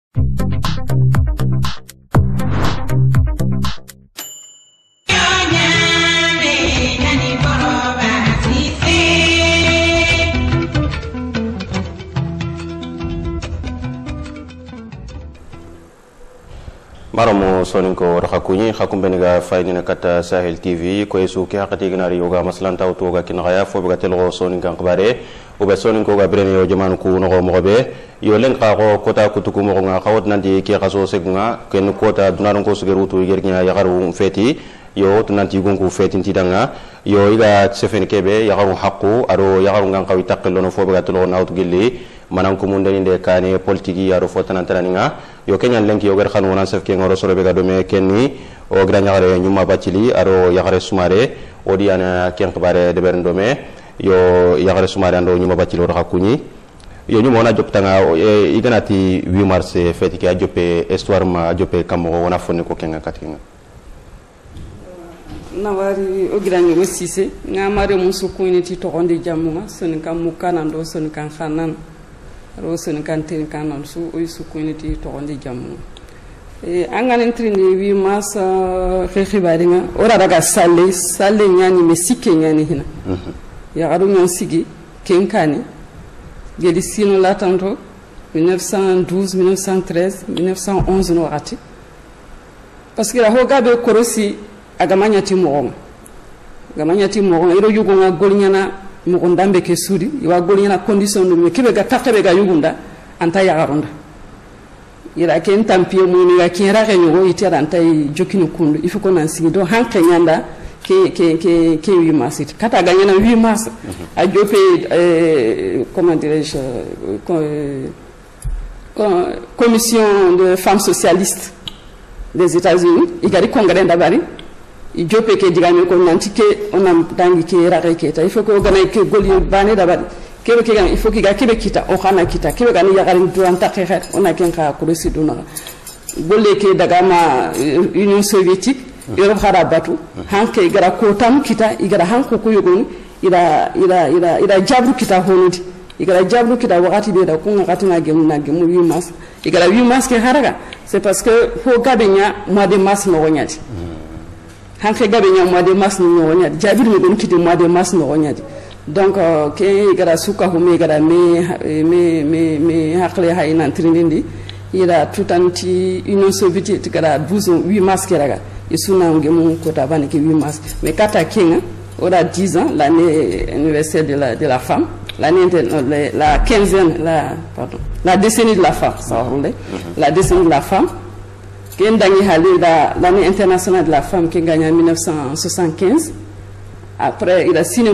Maramo soninko rakakuni khakumbeniga faydina kata Sahel TV ko esu ki hakati gnari yoga maslanta utoga kinaya fobiga telgo soninkan qbare o be soninko ga brene yo jamanu ku no mogobe yo len qago kota kutuku mo nga khawt nandi ki khaso segunga ken kota dunaron ko sugerutu yergnya yagaru feti yo tunanti gonku fetin tidanga yo iga sefen kebe yagaru haqqu aro yagaru ngan qawi taqillo no fobiga telgo nawtu gilli manan ko mun deni de kane politiki yaro fotana tananinga yo kenyan lenki yo gar khan wona sef ke ngoro soro be ga do me kenni o granya gare nyuma bacili aro yagare sumare o diana ken xbare de berndo me yo yagare sumare ando nyuma bacili ro hakuni yo nyuma wona joptanga iganati 8 mars feti ke ajope histoire ma ajope kamo wona fonni ko kenga katinga nawari o granya go sise ngamare musu kuniti to gonde jamunga son kam mukana ndo son kan khanan rosen kantin kanan su oy su kuniti to gonde jamu angan entrini wi mas khibari nga ora daga salle nyani me sikke nyani hina ya adu nyon sigi kenkani gedi sino latanto 1912 1913 1911 no ati parce que la hogabe korosi agamanya timo iro yugo nga golnyana mo ndambe ke sudi iwa golina condition no kibe ga takebe ga yugunda anta yagarunda ira ken tampio mo ni ga kira ga yugo itera anta jokino kundu il faut qu'on en signe do hanke nyanda ke 8 mars kata ga nyana 8 mars a jopé comment dirais-je commission de femmes socialistes des États-Unis igari congrès d'abari i jope ke digame ko nanti ke onam dangi ke rare ke ta il faut ko ganay ke goli bane dabadi kebe ke gan il faut ki ga kebe kita o khana kita kebe gan ya garin duran takhe ona ken ka ko residuna golle ke daga ma Union soviétique ero khara batu hanke gara ko tam kita igara hanko ko yogon ira jabru kita honudi igara jabru kita wakati be da ko ngati na gemu 8 mars igara 8 mars ke haraga c'est parce que ho gabenya mois de mars no wonyati hanke gabe nya mois de mars no wonyadi jabir me don kiti mois de mars no wonyadi donc ke gara suka hume gara me hakle hayna trindindi ira tutanti Union soviétique gara 8 mars keraga isuna ngemu ko tabane ke 8 mars mais kata kinga ora 10 ans l'année anniversaire de la femme l'année la quinzaine la décennie de la femme ça roule la décennie de la femme qui l'année internationale de la femme qui gagne en 1975. Après, il a signé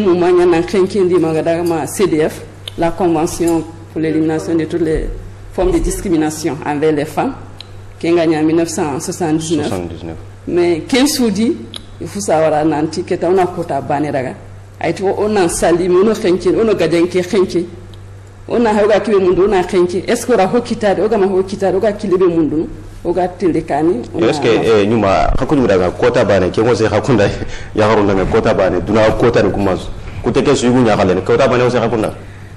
un CDF, la Convention pour l'élimination de toutes les formes de discrimination envers les femmes, qui gagne en 1979. Mais 15 soudi, il faut savoir que on a quota baneraga. On a sali, on a khenki, on a gadenki khenki. On a hoga kibe mundu, on a khenki. Est-ce qu'on a hokitade, on a hokitade, on a kilebe mundu? Oga tindekani est-ce que nyuma hakuni daga kota bane ke ngose hakunda ya harunda me kota bane duna kota ni kumazo kuteke su yugunya kale kota bane ose hakunda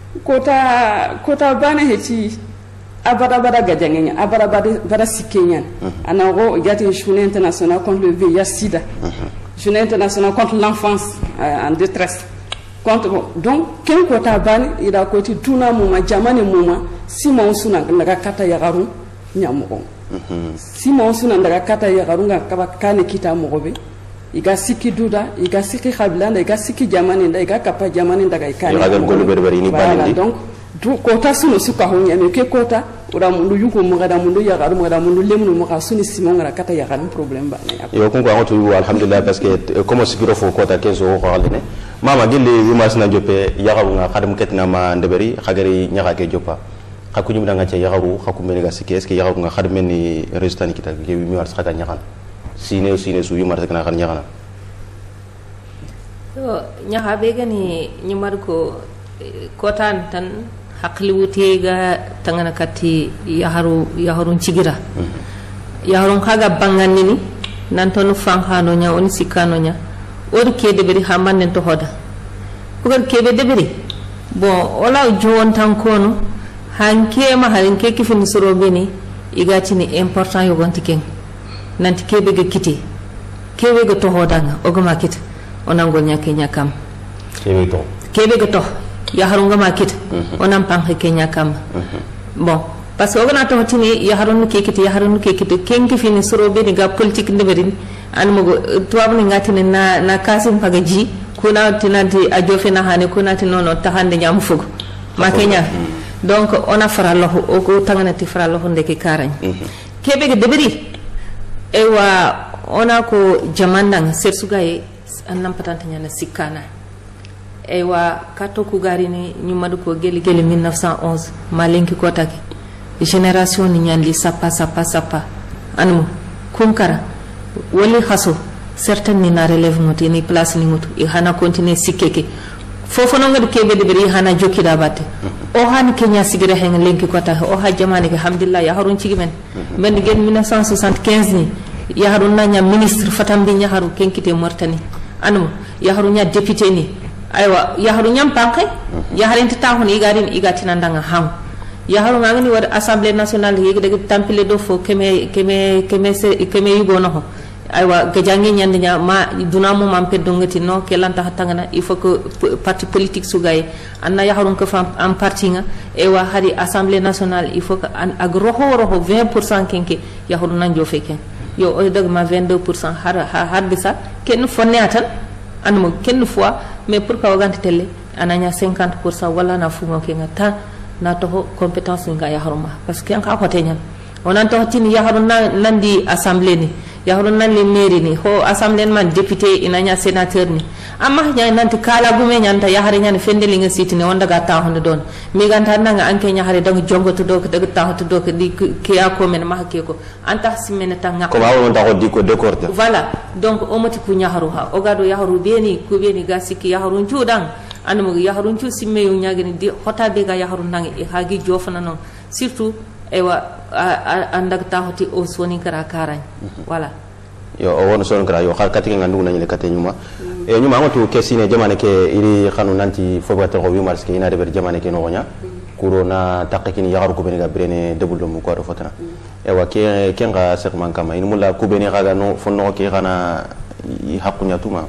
kota bane heti abada gajangenya abada sikenya anago gati journée internationale contre le VIH sida journée internationale contre l'enfance en détresse donc ken kota bane ida koti tuna muma jamani muma sima usuna naga kata ya garu nyamugo si mon suna ndaga kata ya garunga kaba kane kita mogobe iga siki duda iga siki khabilanda iga siki jamani nda iga kapa jamani ndaga ikane iga gol berberi ni bandi donc du kota sunu suka honya me ke kota ura mundu yugo mogada mundu ya garu mogada mundu lemnu mo kasuni simon ngara kata ya garu problème ba yo ko ko to alhamdulillah parce que comme sigiro fo kota kezo ko halene mama gilli wimas na jope ya garunga khadum ketina ma ndeberi khagari nyaka ke jopa hakunyum danga ci yagaru hakumene ga sikes ke yagaru nga khadmen ni résultat ni kita ke mi war sakata nyakan sine su yumar sakana kan nyakana to nyaka be gani nyumar ko kotan tan hakli wuti ga tangana katti yaharun cigira yaharun kaga banganni ni nan tonu fankhano nya on sikano nya or ke de beri hamanne to hoda ko ke be de beri bon wala jowon tan kono hanke ma harin ke kifin suro beni igatini important yo gonti ken nanti kebe ga kiti kebe ga to hodanga ogama kit onango nyake nyakam kebe ga to ya harunga makit onam panke kenya kam bon parce que ogana to tini ya harun ke kiti ken ki fini soro be ga politique ndeberin an mo tuwab ni ngati na kasim pagaji kuna tinanti a jofina hane kuna tinono tahande nyam fugo ma kenya donc on a fara loxo o ko tanganati fara loxo ndeki karañ kebe ge deberi e wa ona ko jamandang sersugaye annam patanta nyana sikana e wa kato ku garini nyumadu ko geli 1911 malenki ko taki génération ni nyandi sapa anmu kunkara wali khaso certaines ni na relève ngoti ni place ni ngutu i hana continuer sikeke fofo no ngad kebe de beri hana jokida batte o han kenya sigira hen lenki kota o ha jamani alhamdulillah ya harun cigi men ben gen 1975 ni ya harun nanya ministre fatam bi nya haru kenkite mortani anu ya harun nya député ni aywa ya harun nyam panke ya harin ta hon igatina ndanga ham ya harun ngani wad assemblée nationale yegi de tampile do fo keme yugo no aywa gajangi nyande nya ma dunamo mam peddo ngati no kelanta hatangana il faut que parti politique sugay anna ya harun ko fam am parti nga e wa hari assemblée nationale il faut que an agroho 20% kenke ya harun nanjo feken yo o dag ma 22% har bisa ken fonne atan anmo ken fois mais pour ka wagante telle ananya 50% wala na fumo kenga ta na to compétence nga ya haruma parce que an ka ko tenyan onan to tini ya harun nandi assemblée ni ya harun nan le mairie ni ho assemblée man député inanya sénateur ni amma nya nanti kala gume nyanta ya hari nyane fendeli nga sitini on daga ta hono don mi ganta nanga anke nya hari dango jongo to do ko daga ta to do ko di ke ya ko men ma ke ko anta simena tanga ko bawo ta ko di ko décorté voilà donc o moti ku nya haru ha o gado ya haru beni ku beni gasiki ya harun judan anmo ya harun ju simme yu nyagini di hota be ga ya harun nangi e hagi jofana non surtout ewa andak tahoti o soni kara karany voilà yo o won son kara yo xar kati nga ndu nañu le kate ñuma e ñuma amatu kesine jamane ke iri xanu nanti fobato ko wi mars ke ina deber jamane ke no gonya kuro na takkin yagar ko beni ga brene debul mu ko do fotana ewa ke nga sekk man kama in mulla ku beni ga no fonno ke xana hakunya tuma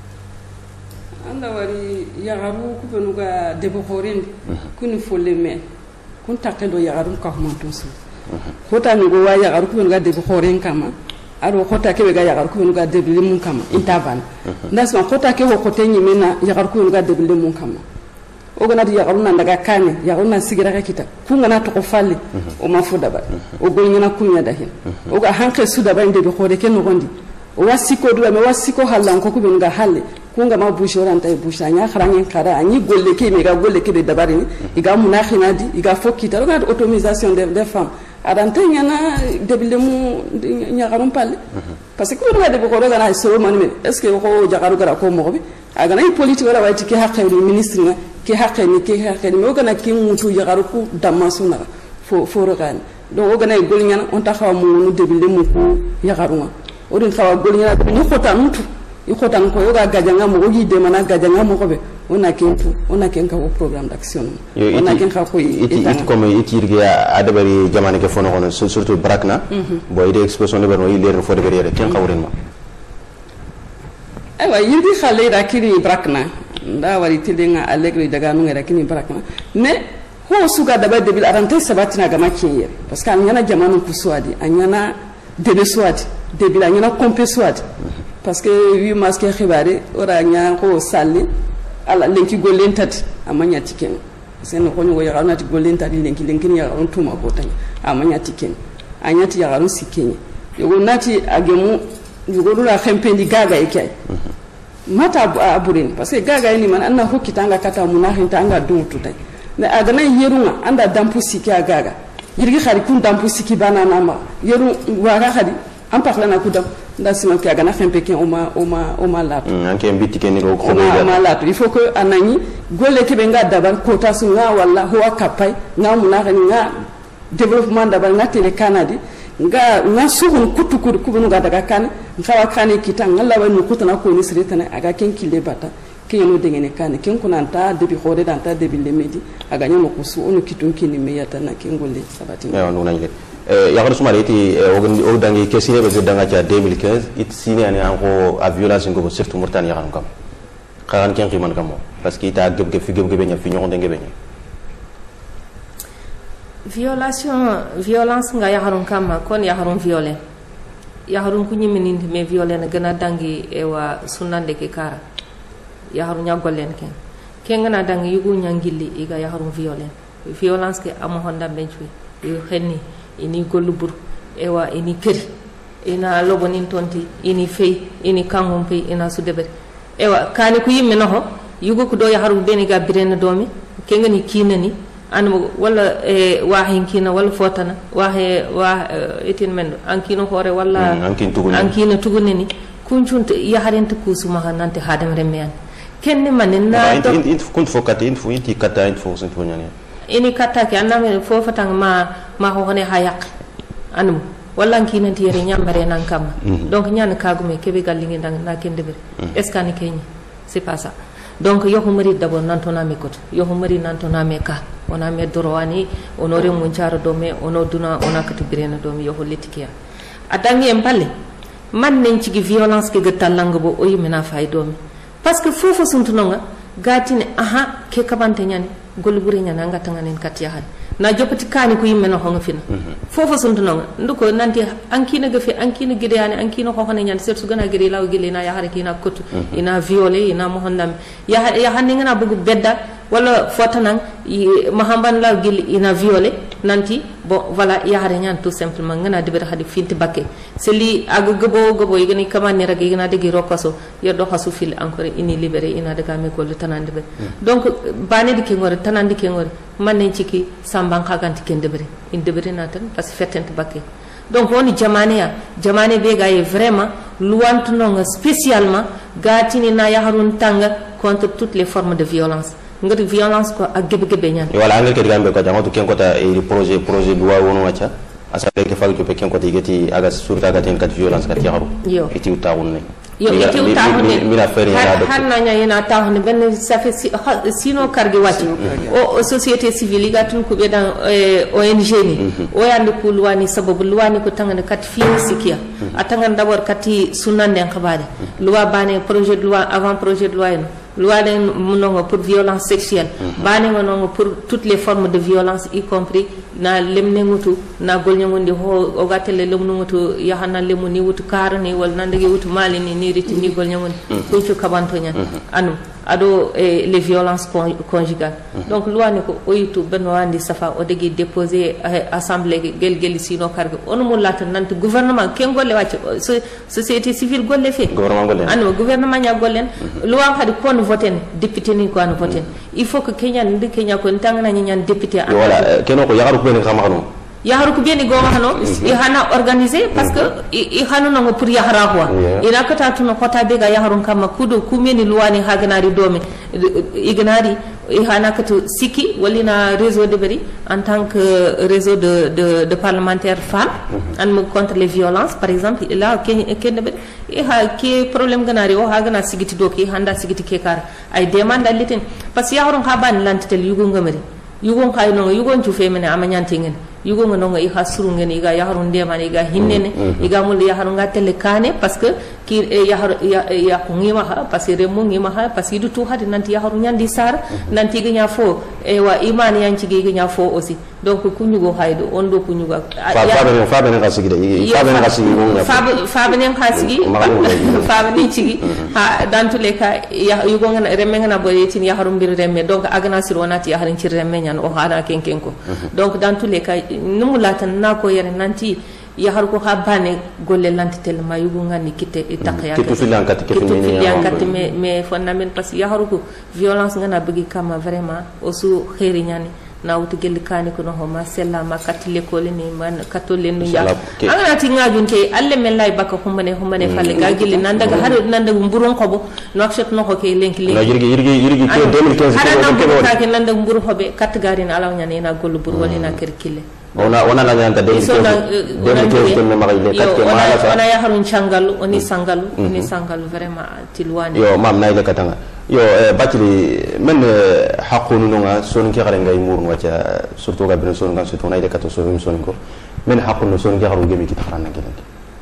anda wari yagaru ku benu ga debo khorin kunu folle me kun takendo yagarum ka humanto su hota mi go waya yagaru ku ga debo khoren kama aro hota ke ga yagaru ku ga debo limun kama intavan ndasma hota ke ho kote nyi mena yagaru ku ga debo limun kama o gana di yagaru nan daga kane yagaru nan sigira ka kita kun gana to ko falle o ma fuda ba o go nyina kunya dahin o ga hanke su da ba inde be khore ken no gondi o wasiko duwa me wasiko hallan ko ku be ga halle kunga ma bushe oranta bushe anya kharangen kara anyi golle ke me ga golle ke be dabari ni iga munakhina di iga fokita ga automatisation des femmes adante nyana debile mu nyagarum palle parce que ko ga de ko ga na so man men est ce que ko jagaru gara ko mo be aga na politique wala wati ke haqqe ni ministre na ke haqqe ni mo ga na ki mutu jagaru ku damasuna fo rogan do o ga na gol nyana on ta xaw mo no debile mu ko yagaruma o din xaw gol nyana ni xota mutu ikotan ko yoga gajanga mo gi de mana gajanga mo ko be ona kenka o programme d'action ona kenka ko it comme itirge adabari jamane ke fono kono surtout brakna boy de expression de berno yiler fo de berere ken xawren ma aywa yirdi xale da kiri brakna nda wari tidenga allegri daga no ngara kini brakna mais ho suga daba debil arante sabatina gama kiyer parce que anyana jamanu ku swadi anyana debe swadi debil anyana kompe swadi parce que 8 masque xibare ora nya ko salli ala lenki gollen tati amanya tiken sen ko nyo ya ranati gollen tati lenki ya on tuma ko tan amanya tiken anyati ya ran sikenya yogo nati agemu yogo dula khempendi gaga ikay mata aburin parce que gaga ni man anna hokitanga kata munahin tanga dutu tay ne agana yerunga anda dampu sikya gaga yirgi khari kun dampu siki banana ma yeru waga khadi am parla na kudam nda sima ki agana fempe ki oma latu anke mbiti ken ko ko oma latu il faut que anani golle ke be nga dabar kota su nga walla huwa kapai nga munaka nga développement dabar nga tele kanadi nga suhun kutu kubunu ga daga kan ngawa kane kita ngalla wa nu kutana ko ni sretana aga ken kille bata ke no dengene kane ken kunanta debi khode danta debi lemedi aga nyamo ko su onu kitun kini meyata na ken golle sabati ya no nangé yakar sumare iti o dangi ke sine be danga cha 2015 it sine ani anko a violence ngo surtout Mauritanie yakar kam xaran ken ximan kam parce que ita geb fi nya fi ñoo ndenge beñe violence nga yaharun kam kon yaharun violé yaharun ku ñimini mais violé na gëna dangi e wa sunande ke kara yaharun ñagolen ken ngana dangi yugo ñangilli iga yaharun violence ke amo honda benchwi yo xenni ini golubur ewa ini keri ina lobonin tonti ini fey ini kangum pe ina sudebere ewa kani ku yimme noho yugo ko do yaharu beni ga birena domi kengani kinani an wala wahin kina wala fotana etin men an kino hore wala an kina tuguneni kunchunta yaharenta kusuma nante hadam remyan kenni manen na int kunt fokati int fu inti kata int fo sen tonyani ini kata ke anname fofa tang ma ho hone hayak anum walla kina tiere nyamare nan kam donc nyan kagume kebe gallingi ndang na kende ber est ce que ni kenya c'est pas ça donc yo ho mari d'abord nantona me kot yo ho mari nantona me ka ona me dorowani onore mun ciaro do me ono duna ona katu birena do me yo ho letikia adangi en palle man nen ci violence ke gatalanga bo o yimena fay do me parce que fofo suntunonga gatine aha ke kabante nyani golbure nyana nga tanganen katiya had na jopati kani ko yimme no honga fina fofo suntuno nduko nanti ankina gafe ankina gideyani ankina ko hono nyande sertu gana gide law gile na ya hare kina kotu ina violé ina mo honnam ya hanni ngana bugu bedda wala fotanan mahamban law gile ina violé nanti bon voilà ya hare nyan tout simplement ngana de ber hadi finti bakke seli agu gobo yigani kamani rag yigana de giro koso yo do hasu fil encore ini libéré ina daga me ko tanande be donc bane de ngore tanandi ke ngore manen ciki samban kaganti ken debre in debre natan parce que fetente bakke donc woni jamane be gaay vraiment luwantuno spécialement gatini na yaharun tanga contre toutes les formes de violence ngati violence ko ak gebe ñaan wala ngal ke digambe ko jangoto ken ko ta e projet loi wono wacha asa ke fagu to ken ko tigeti aga surta ga ten kat violence kat yaharu iti utawun ne yo iti utawun mina fere hanna nya yana tawun ben ça fait sino kargi wati o société civile ga tun ko be dan ONG ni o yande ko luwani sababu luwani ko tangane kat fi sikia atangan d'abord kati sunande en khabade loi bane projet de loi avant projet de loi loi pour violence sexuelle bane ngono pour toutes les formes de violence y compris na lemne ngutu na golnyangondi ho o gatelle lemnu ngutu yahana lemuni wutu karani wal nandege wutu malini ni riti ni golnyangondi ko ci kabantonya anu ado les violences conjugales donc loi ne ko oyitu benno andi safa o degi déposer assemblée gel sino kargo on mo lat nante gouvernement ken golle wacce société civile golle fe anu gouvernement nya gollen loi hadi kon voten député ni ko an voten il faut que Kenya ko tangana nyan député voilà keno ko yagaru ko ni xamano yaharu ko beni goma hano i hana organiser parce que i hanu no pour yahara quoi ina kata tuno kota be ga yaharun kama kudo kumeni luwani haganari dome ignari i hana katu siki walina réseau de bari en tant que réseau de parlementaires femmes en contre les violences par exemple là ken be i ha ke problème ganari o ha gana sigiti do ke handa sigiti ke kar ay demanda liten parce que yaharun ha ban lantel yugo ngamari yugo kay no yugo ci femene amanyantingen yugo ngono i hasuru ngene iga yaharun de man iga hinnene iga mul yaharun ngatele kane parce que ki ya ko ngima ha parce que remo ngima ha parce que du tout hadi nanti yaharun nyandi sar nanti ganya fo e wa imani yanci ganya fo aussi donc kunyugo haydo on do kunyugo faben kasigi faben kasigi faben cigi ha dans tous les cas yugo ngana remme ngana boyetin yaharun bir remme donc agana sir wonati yaharun ci remme nyan o hada kenken ko donc dans tous les cas numu latan na ko yere nanti yahar ko habane golle lantitel ma yugo ngani kite takya kitu filankati mais fondamental parce que yahar ko violence ngana begi kama vraiment osu khairi nyani na wutu gel kani ko no ma sella ma katile ko ni man katole no ya angana ti ngajunte alle mellay baka humane falle ga gel nan daga har nan daga mburon ko bo no achet no ko ke lenki yirgi ko 2015 ko nan daga mburu hobe kat garin alaw nyane na gollu bur walina kerkile ona la nyanta 2015 me magayle kat ke mala fa ona ya harun changalu oni sangalu vraiment tilwani yo mam nayle katanga yo batili men haqqunu nga son ki xare ngay mur wacha surtout ga ben son nga surtout nayle kato so son ko men haqqun son ga haru gemi ki taxarana gelante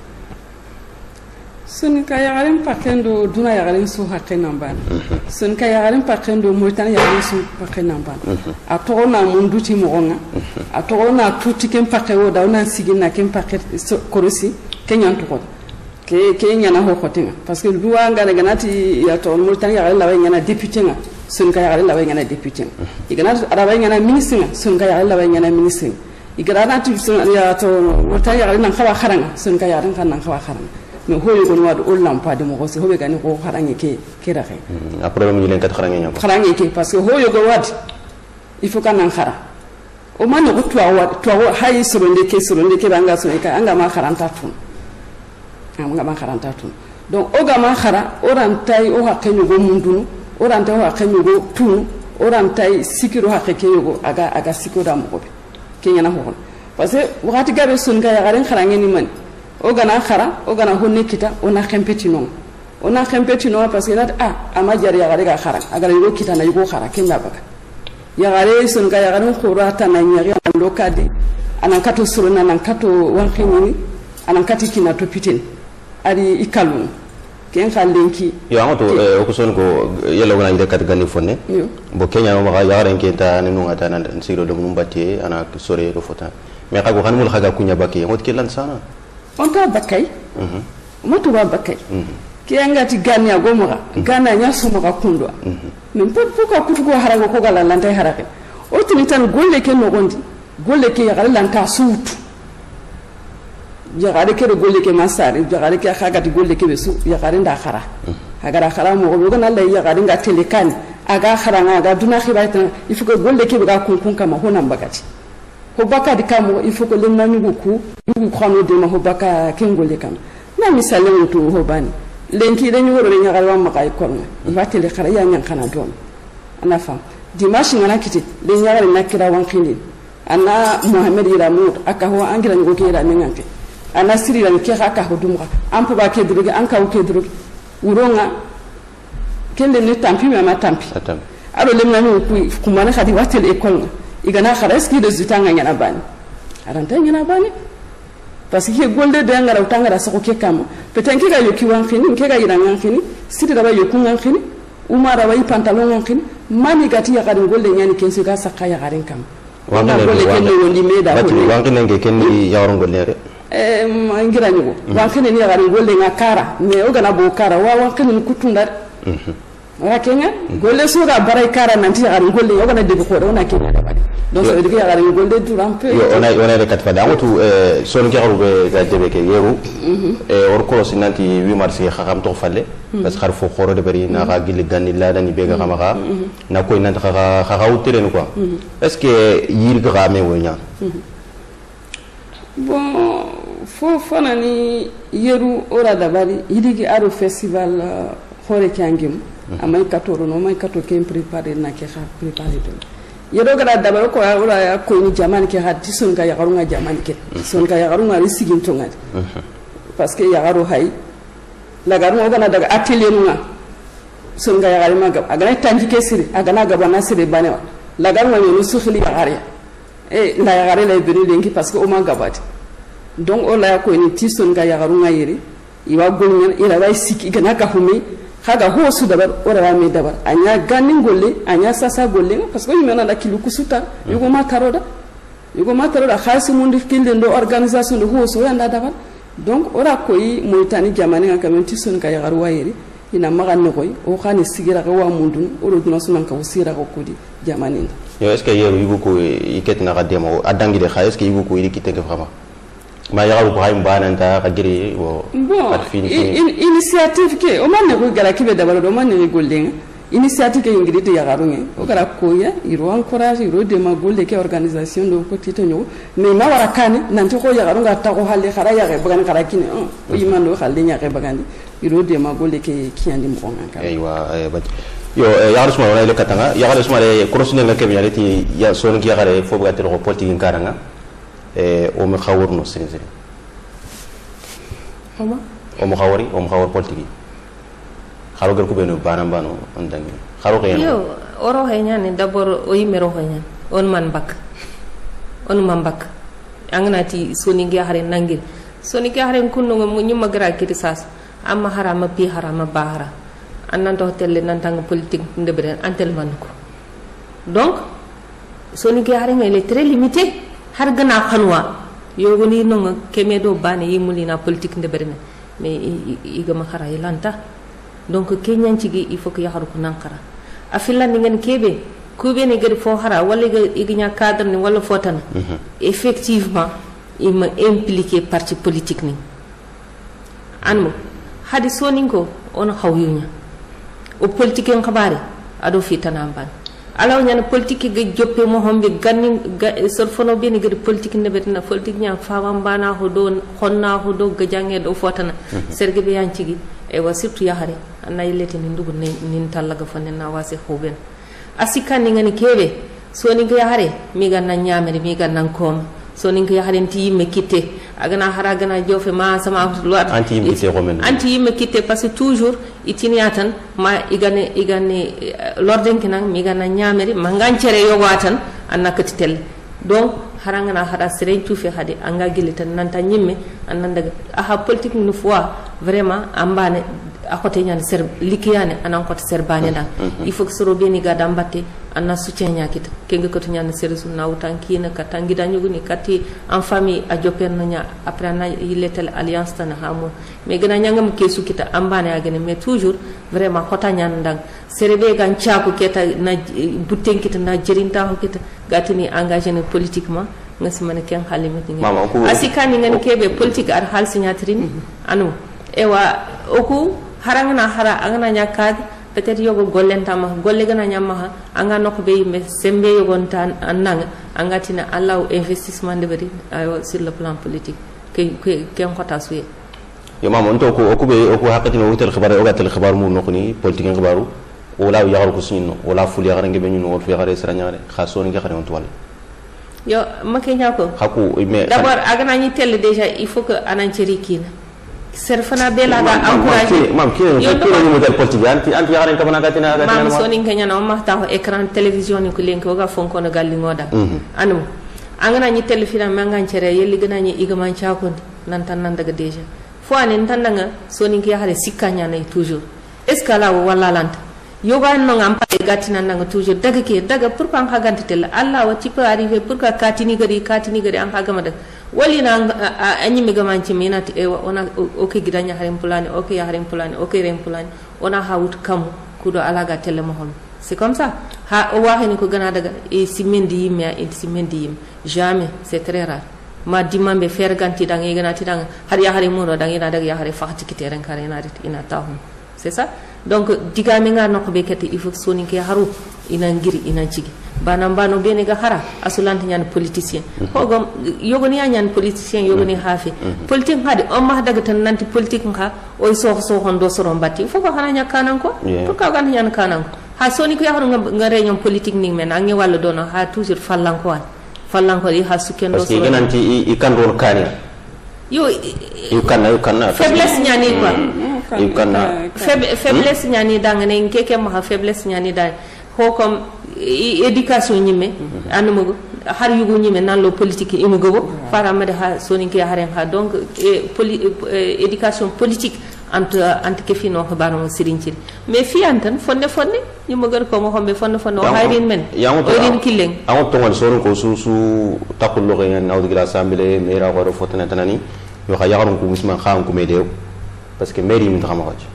sun ka yagarin pakendo duna yagarin su hakke namban sun ka yagarin pakendo multan yagarin su pakke namban a to na mundu ti mo nga a to na tuti ken pakke wo da na sigina ken pakke korosi kenyan to ko ke nyana ho khotinga parce que duwa ngana ganati ya to multan yagarin lawa ngana député nga sun ka yagarin lawa ngana député igana arawa ngana ministre nga sun ka yagarin lawa ngana ministre igana nati sun ya to multan yagarin nan khawa kharanga sun ka yagarin kan nan khawa kharanga mais hoye gon wadu o lampa de mo ko se hobe gani ko kharange ke raxe a problème ñu len kat kharange ñam kharange ke parce que hoye go wad il faut kan khara o man ko to hay soronde ke banga so ka anga ma kharanta tun anga ma kharanta tun donc o ga ma khara o rantai o hakke ñu go mundunu o rantai o hakke ñu go tun o rantai sikiro hakke ke yo aga sikora mo ko be ke nyana ho parce que wakati gabe sun ga ya garen kharange ni man o gana khara o gana honne kita ona khempeti non parce que nat ama jar ya gare ga khara agara yo kita na yo khara kenya baka ya gare sun ga ya gare khurata na nyari ando kadi anan kato suruna nan kato wankini anan kati kina to pitin ari ikalun ken khalenki yo amato o ko son ko yelo gona ide kat gani fonne bo kenya ma ga ya gare kenta nanu ngata nan siro do mun batte ana sore do fota mais kago kanul khaga kunya baki ngot kelan sana on ta bakay moto ba bakay ki angati gani ya gomoga gana nya sumo ka kundwa men pourquoi kutugo harago ko gala lantay harake o tini tan golle ke no gondi golle ke yagala lanta suutu yagare ke golle ke masari yagare ke khagati golle ke besu yagare nda khara hagara khara mo go gona lay yagare nga telekan aga khara nga ga duna khibayta il faut que golle ke ga kunkun kama honam bagati ko baka di kamo il faut que le nani goku yugo khano de ma ho baka kengole kam na misale to ho bani lenki dañu woro le nyagal wa makay ko nga watele khara ya nyan kana don ana fam dimashi ngana kiti le nyagal nakira wan khini ana muhammad iramud aka ho angira ngo ke da menganke ana siri ran ke aka ho dumga ampo ba ke droge an ka o ke droge uronga kende ne tampi ma tampi aro le nani ku kumana khadi watele ekol igana khara eski de zitanga nyana bani aranta nyana bani parce que golde de ngara utangara sako ke kama petanki ga yoki wan khini ke ga yiranga khini siti da ba yoku ngan khini umara wa pantalon ngan khini mani gati ya garin golde nyani kensu ga sakka ya garin kam wanga golde ken wondi meda ko wanga nge ken ni yaron golde ngira nyugo wan khini ni ya garin golde ngakara me o gana bo kara wa wan khini kutunda wa kenya golle so ga baray kara nanti ya garin golde o gana de ko do na kenya da bani donc ça veut dire qu'il y a une golde du rampe on a les quatre fois d'amotu son ki xaru ga debe ke yeru or ko sinanti 8 mars xaxam to falle parce que xar fo xoro de bari na ga gil ganni la dani be ga xamaxa na koy nant xaxa wutere quoi est ce que yir ga me wonya bon fo nani yeru ora da bari yidigi aro festival xore kangim amay 14 no may 14 kem préparer na ke xa préparer yedo gara dabaro ko wala ya ko ni jamani ke haddi sun ga ya garunga jamani ke sun ga ya garunga risigin to ngadi parce que ya garu hay la garunga gana daga atelier nunga sun ga ya garima ga aga tanji ke sire aga na ga bana sire bane la garunga ni sukhli ya gariya la ya gare la benu lenki parce que o ma gabati donc o la ya ko ni ti sun ga ya garunga yiri iwa golnya ila way siki gana ka humi haga ho su dabar ora me dabar anya ganin golle anya sasa golle parce que yimena da kilu kusuta yugo ma taroda khasi mundi kille ndo organisation de ho so yanda dabar donc ora koy moytani jamani nga kamenti sun ka yagar wayeri ina maganne koy o khani sigira ga wa mundun oro duna sunan ka usira ko kodi jamani yo est ce que yeru yugo ko iketna ga demo adangi de khais ke yugo ko iri kitenge vraiment ma yaru ko hay bananta ka giri wo initiative ke o man ne ko gara kibe dabaro do man ne golden initiative ke ngiri de yagaru nge o gara koya iro encourage iro de ma golle ke organisation do ko tito nyo mais ma wara kani nanti ko yagaru nga ta ko halle khara yage bagan khara kini o yimando halle nyake bagandi iro de ma golle ke kiyandi mo ngaka aywa ba yo yaru suma wala le katanga yaru suma le crossine nga ke nyaleti ya son ki yagare fo bagati ko politique nkaranga o me khawurno sirri o mo khawar politique kharo gar ko beno banam bano on dangi kharo ko yo oro haynya ne d'abord o yimero haynya on man bak anganati soni ge hare nangir soni ge hare kunno mo nyuma gra kiti sas amma harama pi harama bahara annan to telle nan tang politique ndebre antel manko donc soni ge hare ngale très limité har gana khanwa yogoni no keme do bane yimulina politique ndebre mais igama khara yelanta donc kenyan cigi il faut que yaharu ko nankara afilla ni ngene kebe kube ne gadi fo hara wala iginya cadre ni wala fotana effectivement il m'a impliqué parti politique ni anmo hadi soninko on hawyunya o politique en khabare ado fitana ban alaw nyana politique ge joppe mo hombe ganni sor fono be ni gadi politique ne betina politique nya fawam bana ho do xonna ho do gajange do fotana serge be yancigi e wa surtout yahare anay leti ni ndugo nin tallaga fonne na wase hoben asikani ngani kebe soni ga yahare mi ga nan nyamere mi ga nan kom soni ga yahare ti yimme kitte agana hara gana jofe ma sama lo anti yimme kitte parce que toujours itini atan ma igane lorden kinan mi ga nan nyamere ma ngancere yogo atan annakati tel donc harangana hada seren tufe hade anga gilitan nanta nyimme annan daga aha politique ni fois vraiment ambane akote nyane ser likiyane anan ko ser bane da il faut que soro beni ga dambatte anna soutien nyakita kenga ko nyane ser su nawtan kina katangi dañugo ni kati en famille a jopen nya après na yiletel alliance tan hamo mais gëna nyangam ke sukita ambane agene mais toujours vraiment hota nyane dang serebe gan ciaku keta na butenkita na jerinta ho kita gatini engagé ne politiquement ngasi man ken halimati ngi asikani ngani kebe politique ar hal signatrini anu ewa oku harangana hara angana nyakad peut-être yogo gollentama golle gana nyamaha anga nokko be yimbe sembe yogon tan annanga angatina allah investissement de bari sur le plan politique ken khota suye yo mama on to ko okube oku hakati no hotel khabar o gatel khabar mu nokni politique khabaru wala yagar ko sinno wala ful yagar ngi be ñu no yagare sarañare khasoni ngi xare on toile yo makenya ko haku mais d'abord agana ñi tel déjà il faut que ananceri kina serfana bela da encourager mam kino ni model politique anti yagare kamana gatina mam soni ngenya no ma ta écran télévision ni ko lenko ga fonko no galli ngoda anu angana ñi tel filam mangancere yelli gëna ñi igama ciakon nan tan nan daga déjà fo anen tan nga soni ngi yagare sikanya nay toujours est ce que la wala lanta yoga no ngam pa gatina nanga toujours daga pourquoi an haganti tel Allah wa ci peut arriver pourquoi katini gari an hagama da wali na anyi mi gamanci minati e ona okay gidanya harim pulani okay ya harim pulani okay rem pulani ona hawut kam kudo alaga tel mo hon c'est comme ça ha o wahini ko gana daga e simendi yimya e simendi yim jamais c'est très rare ma dimambe fer ganti dang e gana ti dang har ya harim mo dang ina daga ya harim fakati kiteren kare ina rit ina tahum c'est ça donc digami nga nokko be kete il faut soni ke haru ina ngiri ina cigi banambano bene ga hara asulanti nyan politicien hogom yogoni nyan politicien yogoni hafi politique hadi on ma daga tan nanti politique ha o so hondo soro mbatti foko hana nya kanan ko pourquoi gan nyan kanan ko ha soni ko haru nga réunion politique ni men angi walla dono ha toujours fallan ko yi ha sukendo parce que gananti i kandor kani yo kanna faiblesse nyani quoi faiblesse nyani dangane ngeke ma faiblesse nyani da ho comme éducation ñimme anugo har yugo ñimme nan lo politique imugo fara mede ha soni ke haren ha donc éducation politique ante ke fino ko bano sirinci mais fi antan fonne ñimo gar ko mo hombe fonne o hayrin men odin killing awon to wal soron ko su takul lo gen nawdi gra assemblée mera ko fotana tanani yo xa yaxaron ko musman xam ko medew parce que mairie min xama xoj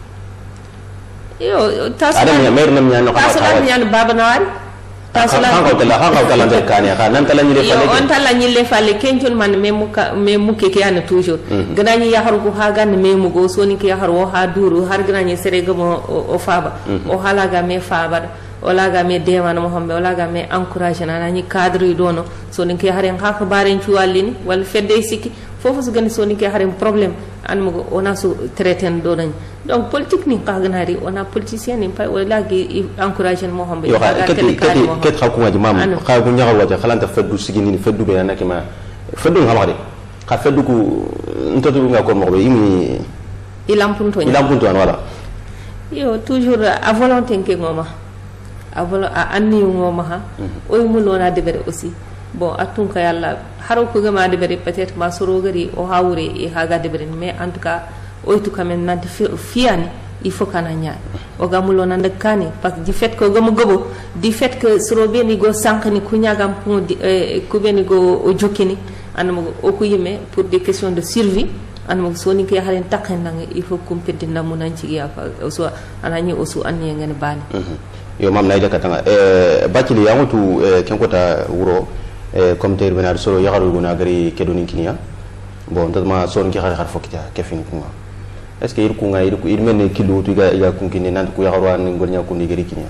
yo tasala maire nam ñaan ko tasala ñaan baba nawari tasala ha ko tala kane ha nan tala ñi le fale on tala ñi le fale kenjon man me muke ke yana toujours ganañi yaxaru ko ha ganne me mugo soni ke yaxaru o ha duru har ganañi sere gamo o faba o halaga me faba wala ga me demana mo hombe wala ga me encourager na ni cadre yi dono soni ke haren ha ko baren ci wallini wal fedde sikki fofu su gani soni ke haren problème an mo ona su traiter do nañ donc politique ni ka ganari ona politicien ni pay wala gi encourager mo hombe ga tele ket xaku waji mam xa bu ñaxal waji xalanta feddu sigini feddu be nakki ma feddu xamade xa feddu ko ntotu nga ko mo be imi ilampunto wala yo toujours à volonté ke ngoma a anni ngoma ha o mulona debere aussi bon atun ka yalla haro ko gama de bari peut-être ma soro gari o hawre e haga de bari mais en tout cas o to kamen nanti fiani il faut kana nya o gamulo nan de kani parce que du fait que gamu gobo du fait que soro beni go sankani kunya gam pour ku beni go o jokini anamo o ko yime pour des questions de survie anamo soni ke halen takhen nang il faut compéter ndamu nan ci ya fa so anani o su anni ngene bani yo mam nay jakatanga bacili yamutu ken kota wuro comme ter benar soro yagaru guna gari kedoni kinya bon tadma son ki xar fokita kefin kuma est ce que ir kunga ir men kilo tu ga kunkini nan ku yagaru an ngolnya kundi gari kinya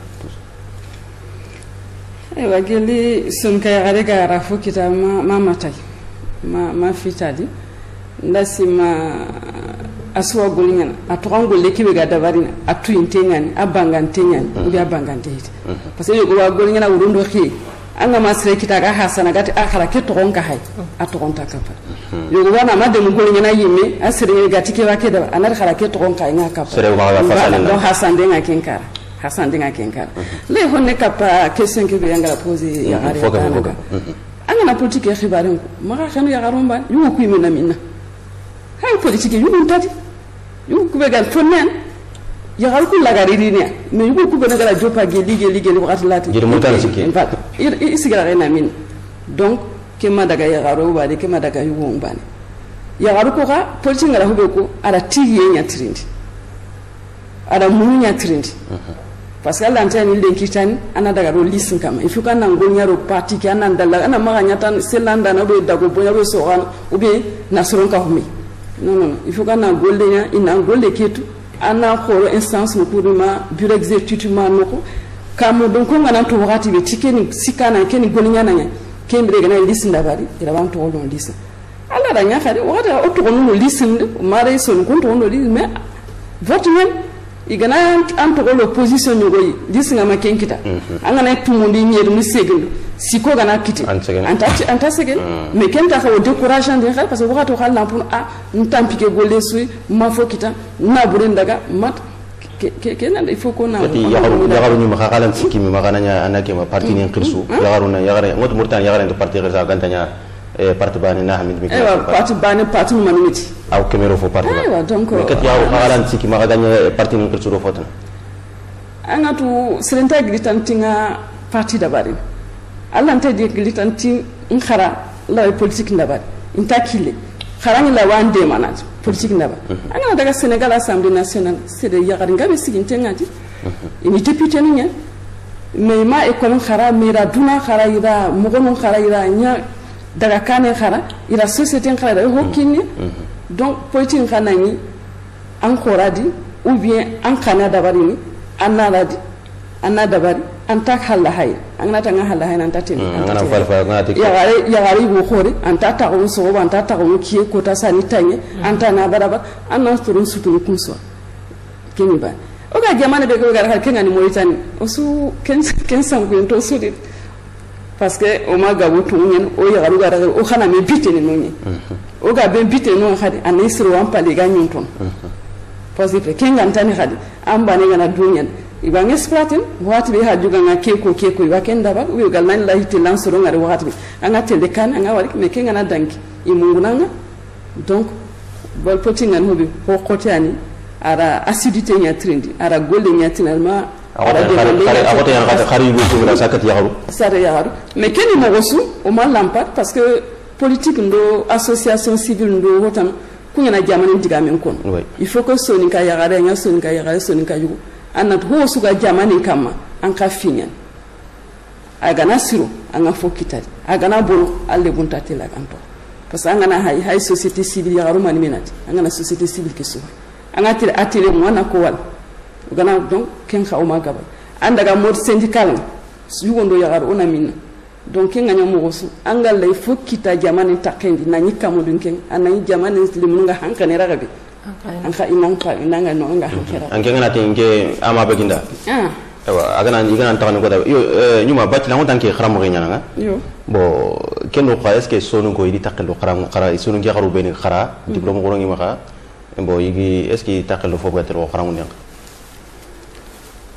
wa geli son kay gare ga ra fokita ma matay ma fitadi ndasima aswa golinyana atwango lekibe ga dabarina atu intengani abangantengani ubi abangantete parce que yo wa golinyana urundo khi anga masre kita ga hasana gati akhara ke toronka hay atoronta kapa yo wana ma de golinyana yime asre gati ke wake da anar khara ke toronka nga kapa sere ma ga fasana do hasande nga kenkara hasande nga kenkara le honne kapa question ke yanga poser ya gare kana anga na politique khibare ma ga khanu ya garomba yo ku imena minna hay politique yu tati yu ku be gal fonnen ya gal ku la gari ni mais yu ku be na gala jopa geli wakati lati jiri mutana sikki en fait isigira rena min donc ke ma daga ya garo ba de ke ma daga yu won bane ya garo ko ga politique ngara hube ko ara tiye nya trindi ara munya trindi parce que Allah ntani le kitani ana daga ro lisin kama ifu kana ngonya ro parti ke ana ndala ana maganya tan selanda na be dago bonya be so ran ube nasron ka humi non il faut qu'on a goldenya ina golde ketu ana khoro instance no kuruma bureau exécutif ma noko kamo donc ko ngana to wakati be tikeni sikana keni golnya nanya kembre gana lisinda bari ira ban to don lisin ala da nya khari wakati o to no lisin mare son ko to no lisin mais vote men igana an to l'opposition no goyi lisin ma kenkita angana tumundi nyedu ni segel siko gana kiti anta segen mais kenta ko décourageant de xal parce que wakati xal na pour a ntampike golle suy ma fo kita na buren daga mat ke nan il faut qu'on a yagaru ni ma xalan sikki mi ma gananya anake ma parti ni khirsu yagaru na yagare ngot murtan yagare de parti reza gantanya parti bani na hamid mi parti bani parti mo manimiti aw kemero fo parti ba donc kat yaw xalan sikki ma ganya parti ni khirsu do fotana angatu serenta glitantinga parti dabari Allah nta de glitantin khara la politique ndabari inta kile kharani la wande manat politique ndabari anga daga Sénégal Assemblée nationale c'est de yagari ngabe siginte ngati ini député nya mais ma école khara mira duna khara ira mogonon khara ira nya daga kane khara ira société khara da hokini donc politique khana ni an khoradi ou bien an kana dabari ni anaradi anna dabari anta halla hay angna tanga halla hay nan tatin ngana falfa ngati ya gari go khore anta ta ko so anta ta ko kiye ko ta sani tanye anta na baraba anna turun sutun kunso keni ba o ga jamana be go gar har kenani moritani o su ken sam ko to sudi parce que o ma ga wutu nyen o ya garu gar o khana me bitene no nyen o ga ben bitene no khadi anisru wan pali ga nyen ton parce que kenga ntani khadi amba ne gana dunyen ibang exploiter wati be ha juga nga keko iba kenda ba wi gal nan la hiti lansoro ngari wati be anga tele kan anga wari me kenga na danki imungunanga donc bol potinga hobi ko kotiani ara acidité nya trindi ara golde nya tinalma ara de agote yang kata khari bu tumira sakat yaharu sare yaharu me keni mo gosu o ma lampat parce que politique ndo association civile ndo wotam kunya na jamani digamen kon il faut que soninka yagare nya soninka yagare soninka yugo anat ho suga jamani kama anka finya agana siro anga fokitari agana bolo alle buntate la kanto parce que angana hay société civile ya garuma ni menati angana société civile ke so anga tire atire mo na ko wal gana donc ken khaw ma gaba andaga mode syndical yugo ndo ya garu ona minna donc ken nganya mo gosu anga lay fokita jamani takendi na nyika mo dunken anani jamani limunga hankane ragabe anka inanga no nga hankera anke ngana tinge ama beginda ewa agana igana tawani ko da yo nyuma bacci la ngotan ke kharam ko nyanga yo bo kendo ko est ce que sonu ko yidi takelo kharam khara sonu ngi kharu ben khara diplôme ko ngi maka bo yigi est ce que takelo fo betel ko kharam nyanga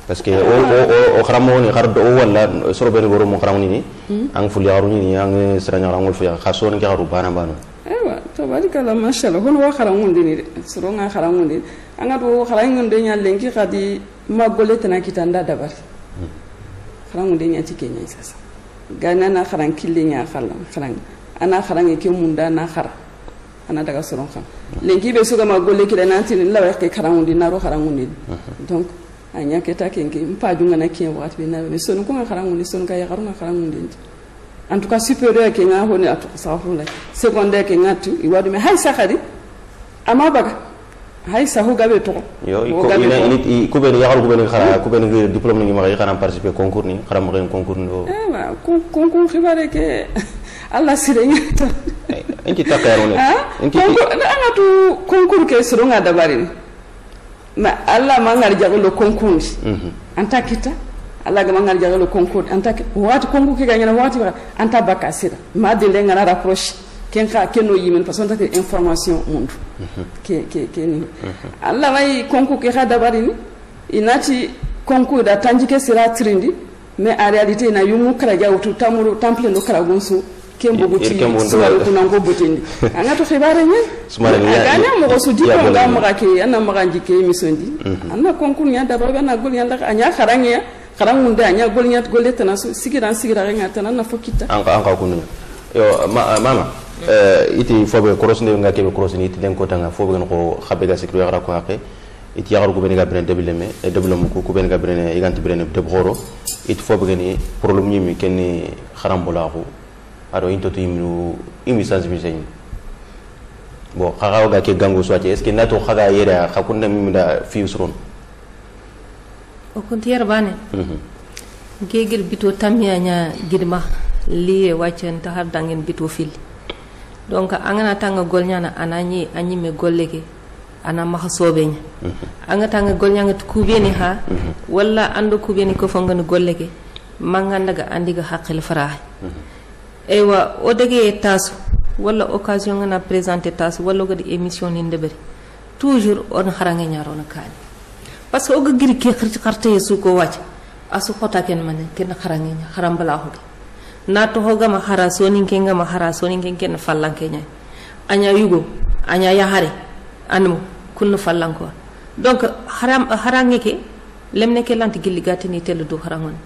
parce que o xaramo ni xar do wala soro ben goro mo xaramo ni ang fuli haru ni ang sranya rangol fu ya khaso ni haru bana ewa to barikala mashallah hono wa xaramo ni de soro nga xaramo ni anga do xaramo de nya lenki xadi magole tana kitanda dabari xaramo de nya ci kenya sasa gana na xaran killinya xaran ana xaran ke munda na xara ana daga soron xam lenki be suga magole kila nanti la wax ke xaramo di naro xaramo ni donc anya keta kenke mpa junga na kien wat be na be sonu ko xarangu ni sonu ka ya xaruna xarangu ndi en tout cas supérieur ke nga honi atu safu la secondaire ke ngatu i wadu me hay saxari ama baga hay sahu gabe to yo ina ko be ya xaru ko be xara ko be diplôme ni ma xana participer concours ni xaram xen concours ndo wa concours xibare ke alla sirenya to enki takarone enki ana tu concours ke suronga dabari ma Allah mangal jagalo concours anta kita Allah ga mangal jagalo concours anta wati concours ke ganyana wati anta bakasira ma de lenga na rapproche ken ka keno yimen parce que information mundu ke ni Allah may concours ke khada barini inati concours da tanjike sira trindi mais en réalité na yumu kala jawtu tamuru temple no kala gonsu kembo buti suwaru kunango butindi anga to khibare nya sumare nya ganya mo ko sudi ko ga mo ke ana maganji ke misondi anna konkun nya da ba na gol nya da anya kharanya kharangun da anya gol nya gol tana su sigira nya tana na fokita anka kunu yo mama iti fobe korosne nga ke korosni iti den ko tanga fobe ko khabe ga sikru yara ko haqe iti yagar ko ben ga ben deblem ko ben ga ben iganti ben deboro iti fobe ni problème nyimi ken kharambola ko aro into to imi sensibilisation bo xaxaw ga ke gango soati est ce que nato xaga yera xakunda mi da fi usron o kontier bane gegir bito tamya nya gidma liye wacen ta har dangen bito fil donc angana tanga golnya na anani me golleke ana ma sobe nya anga tanga golnya ngat kubeni ha walla ando kubeni ko fangani golleke manganda ga andiga haqqil farah ewa o dege tasu wala occasion na présenter tasu wala gadi émission ni ndebere toujours on haranga nyaro na kani parce que o giri ke xarte yesu ko wacc asu xota ken man ken haranga nya haram bala ho na to hoga ma hara soni kenga ma hara soni ken fallanke nya anya yugo anya yahare anu kun fallanko donc harange ke lemne ke lanti gilli gatini telu do harangon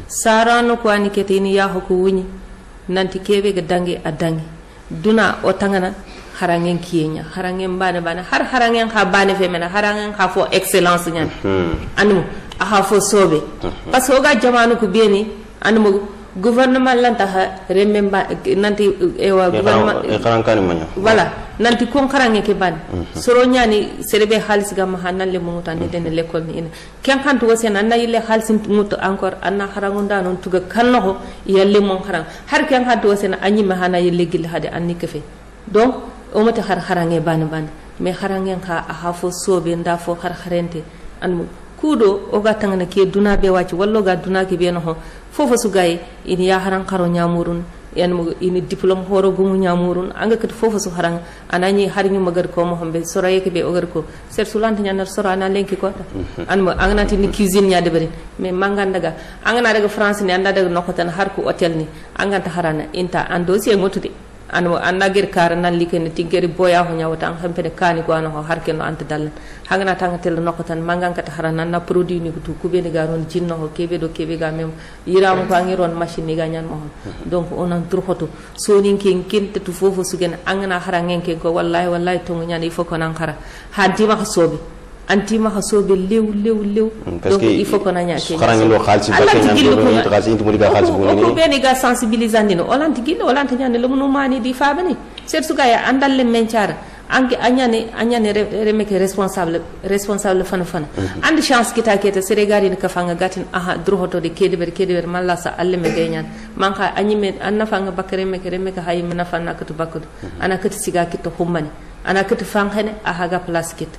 sarano ko ani ke tini ya ho ko wuni nanti kebe ga dangi adangi duna o tangana harangen kiyenya harangen bane har harangen ha bane femena harangen ha fo excellence nyan anu ha fo sobe parce que ga jamanu ko beni anu gouvernement lanta ha rememba nanti ewa gouvernement kharankani manya voilà nanti kon kharange ke ban soro nyani serebe khalis ga ma hanalle mo mutande den l'école ni ina ken kantu wasena na yille khalis mutu encore anna kharangunda non tuga kanno yalle mon kharang har ken kantu wasena anyi ma hana yille gil hade anni kefe donc o mata kharange ban mais kharangen kha ha fo sobe nda fo kharente an kudo o ga tangana ke duna be wati wallo ga duna ke be no fofo su gaye ini ya haran karo nyamurun yan mo ini diplôme horo gumu nyamurun anga kat fofo su haran anani harnyu magar ko mo hombe sora yeke be ogar ko ser sulante nyanar sora na lenki ko an mo anganati ni cuisine nya debere mais manganda ga angana daga france ni anda daga nokotan har ko hotel ni anganta harana inta an dossier ngotude an nagir kar nan likene tigeri boya ho nyawata an hampede kani ko an ho harke no anta dal hangana tanga tel nokotan mangan kata harana na produit ni ko be ni garon jinno ho kebe ga mem yiram ko ngiron machine ga nyan mo donc on an turhoto so nin kin te tu fofo sugen angana harangen ke ko wallahi to nyan il faut ko nan khara ha dima ko sobe anti ma hasobe lew donc il faut qu'on anya ke kharangi lo khalsi bakke nyam do khalsi intu muliga khalsi bu ni ko be ni ga sensibilisandi no olanti gillo olanti nyane lo no mani di fabani ser suga ya andal le menchara anke anyane remeke responsable fana andi chance kita kete sere gari ni kafanga gatin aha drohoto de kediber malla sa alle me genyan manka anyime anna fanga bakere meke hayi mena fanna katu bakku ana kati siga kito hummani ana kati fangene aha ga place kit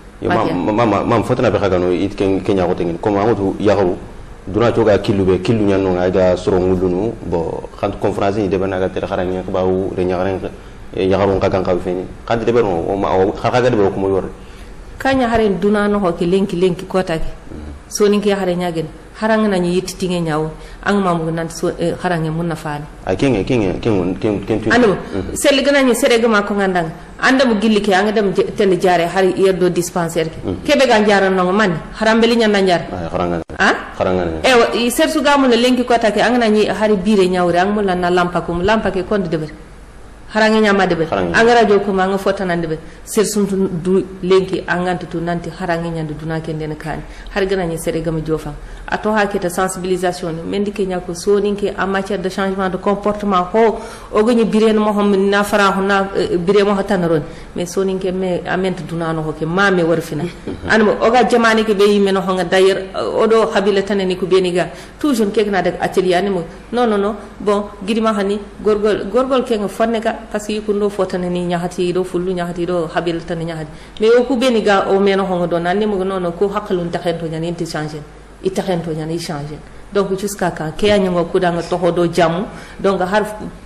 mam fotana be khagano it kenya ko tengen ko mamudu yahu duna toga killu nyano ga soro ngulunu bo khant conférence ni de banaga tere kharani ko bawu re nyagaren yagarun kakan ka feni khad de beron o ma khaga de be ko mo yor kanya haren duna no ho ke lenki ko tagi so ninki hare nyagen haranga na ni yitinge nyawo ang mamu nan so harange mun nafaani a kenge ando sel gana ni sere gama ko ngandang anda mu gilli ke anga dem tel jare hari yerdo dispensaire ke kebe ga jaran no man harambeli nyanda njar haranga e ser su gamu le lenki ko take anga na ni hari bire nyawre ang mulla na lampa ke konde deber harange nyama deber anga radio ko manga fotanande be ser sum du lenki anganta tu nanti harange nyande duna ke den kan har gana ni sere gama jofa ato haketa sensibilisation mendi ke nyako soni ke en matière de changement de comportement ho ogoni birene mo hom na fara ho na bire mo tanaron mais soni ke me ament duna no ke mame warfina anmo oga jamani ke be yimeno ho nga d'ailleurs odo habila tanani ko beniga toujours ke na dag atelier animo non bon gidima hani gorgol ke nga fonne ka parce que ko ndo fotanani nyaati do fullu nyaati do habila tan nyaati mais o ku beniga o meno ho nga do nanimo non ko hakalun taxento nyani inti changer itaxento ñana i changer donc jusqu'à quand ke ya ñango kudanga toho do jamu donc har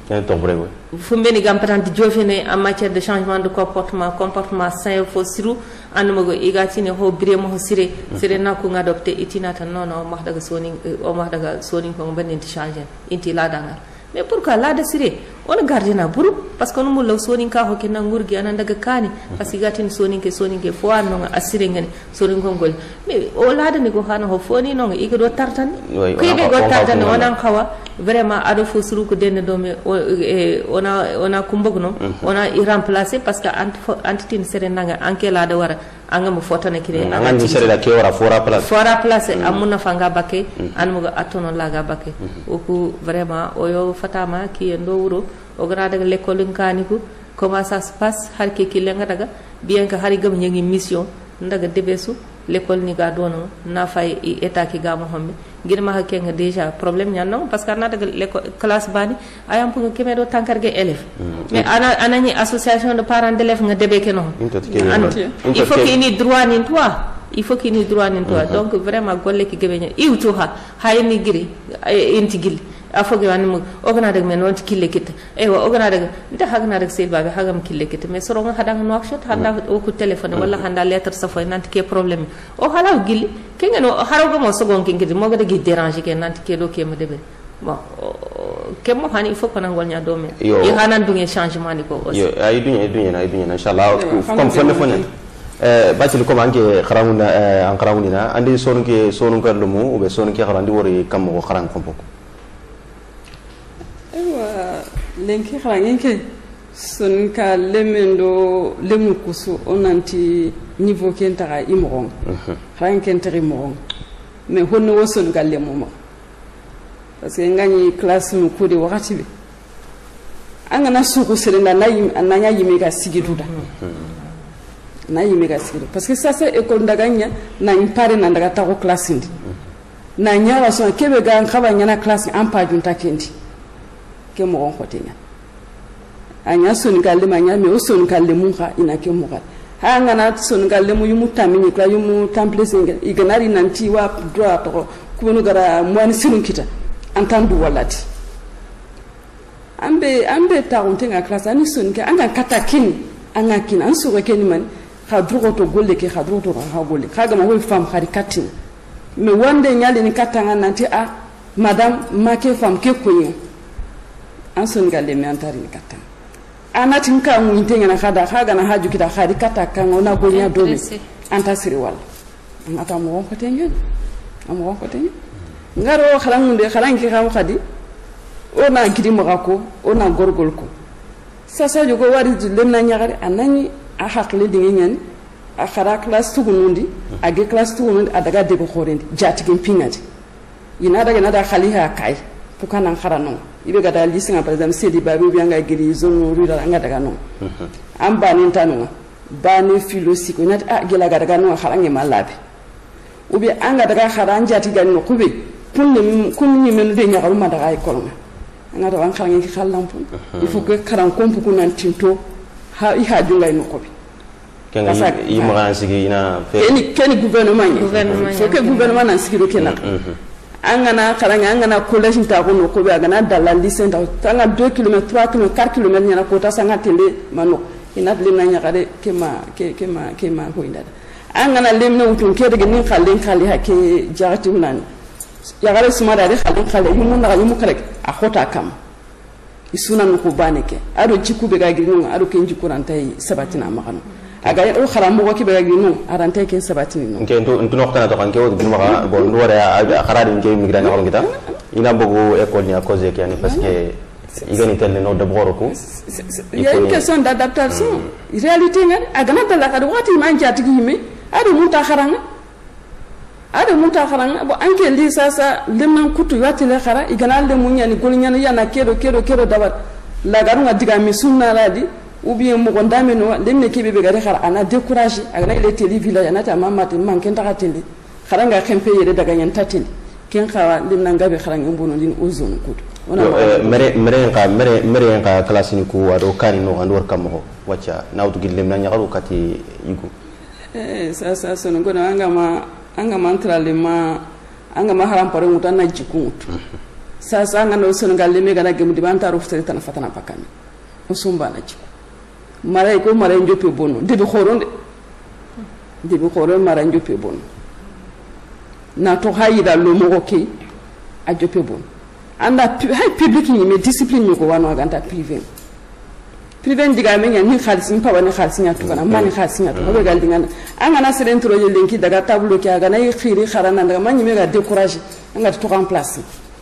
fu mbeni gam patante jofene en matière de changement de comportement sain fo siru andumago igatine ho biremo ho sire na ko ngadopte itinata non wax daga soni ko ngben inti changer inti la danga mais pourquoi la de sire on gardena buru parce que no law soni ka ho kenna ngurgi anan daga kani parce que gatin soni ke fo no asire ngene soni ngol mais o la de ni ko hana ho foni no iko do tartan ko be go tartan onan kawa vraiment ado fo suru ko den do me ona kumbogno ona i remplacer parce que antitin sere nanga anke la de wara anga mo fotane kire anga ni sere da ke wara fora place amuna fanga bakke anmo atono laga bakke o ku vraiment o yo fatama ki ndo wuro o gara daga l'école ngani ko comment ça se passe har ke ki lenga daga bien que hari gam ngi mission ndaga debesu l'école ni ga dono na fay état ki ga mo hombe girma hakke nga déjà problème ñanno parce que na daga l'école classe bani ayam pour keme do tankarge élève mais anani association de parents d'élèves nga debe ke no il faut qu'il y ait droit ni toi donc vraiment golle ki gebe ña iwtu hayni giri inti gil afoge wani mo ogana dag men wonti kille kit wa ogana dag nda hagna dag sel babe hagam kille kit mais soro nga hadang no action handa o ku téléphone wala handa lettre sa foy nanti ke problème o halaw gilli ke ngeno haraw mo sogon ke ngidi mo ga dagi déranger ke nanti ke do ke mo debe bon ke mo hani il faut qu'on ngol nya do men e hanan dunge changement ni ko aussi yo ay dunya inshallah comme fone bacil ko manke kharamuna an kharamuna andi sonu ke lumu be sonu ke kharandi wori kam ko kharan kompo lenki xarangenke son ka lemendo lemu kusu onanti niveau ken taxa i moxong xarangen taxi moxong mais honno wo son ga lemu ma parce que ngani classe nu kudi wakati be angana suku serenda nanya yimi ga sigiduda na yimi ga sigidu parce que ça c'est école ndaganya na impare na ndaga ta ko classe ndi na nyawa so kebe ga nkaba nyana classe en pa junta kendi ke mo on khotenya anya son galle manya me o son galle mun kha ina ke mo gal ha ngana son galle mu yumu tamini kla yumu temple singa iganari nanti wa droit to kubunu gara mwani sirun kita antandu walati ambe ta ontenga classe ani son ke anga katakin anga kin an so ke ni man khadrugo to golle ke khadrugo to ha golle kaga ma ho fam khari katin me wande nyali ni katanga nanti madame make fam ke kunyo an son galle me antari ni katanga anatin ka mun tenga na khada kaga na haju kita khari kataka ngona gonya domi anta siri wal ata mo ko tengen amo ko tengen ngaro khalangunde khalangi xam khadi ona gidi magako ona gorgol ko sasa jogo wari lemna nyaare anani a hakle dingi nyani a khara class tugunundi age class tugunundi adaga de ko khorendi jatigin pingati ina daga nada khaliha kai pukana khara no ibe gada lisinga par exemple sedi babu bianga giri zone rural anga daga no amba ni tanu bani philosophe nat a gela daga no kharange malabe ubi anga daga khara jatigan no kube kun ni men de nyaaru ma daga ay kolma anga to an kharange khalampu il faut que kharan kompu kunan tinto ha i ha junga no kobi kenga yi ma sigi ina keni gouvernement faut que gouvernement nan sigi kena angana kharange angana collège ta ko no kobi agana dalal lycée ta tanga 2 km 3 km 4 km nyana ko ta sanga tele mano ina dle na nyakare kema ko indada angana lemna utun kede ni khalen khali hake jarati hunani ya gare suma da khale yumun na yumu kare a khota kam isuna no ko baneke ado jiku be ga ginu ado ken jiku rantai sabatina makano aga o kharambo ko be ga ginu arante ken sabatini no nke ntu no kana to kan ke o ginu maka bo ndo wara kharadi nke migrani ko ngita ina bogo école ni à cause que yani parce que igani telle no de boroko il y a une question d'adaptation réalité ngal aga na dala kada wati man jati yime ado munta kharanga bo anke li sasa lemnan kutu wati le khara igana le munya ni gol nyana yana kedo dabat la garunga diga mi sunna radi ou bien mo gondame no lemne kebe be gare khara ana décourager aga ile télé village ana ta mamati man ken ta télé kharanga khempe yede daga nyan tatili ken khawa lemnan gabe kharanga mbono din ozone kutu mere nga classe ni ku ado kani no andor kammo wacha nawtu gillem na nyagaru kati igu sasa sono ngona anga mantrale ma anga maharam pare mutana jikuntu sasa anga no sono galle me gana gemu dibanta ruftere tan fatana pakani usumba na jiku mara ko mara njope bono debi khoron mara njope bono na to hayida lo mo ke a jope bono anda hay public ni me discipline ni ko wano ganta privé diga men ni khalsin pa wani khalsin ya to kana mani khalsin ya to be gal dingana anga na seren tro je lenki daga tableau ki aga na yi khiri kharana daga man ni me ga décourager anga to en place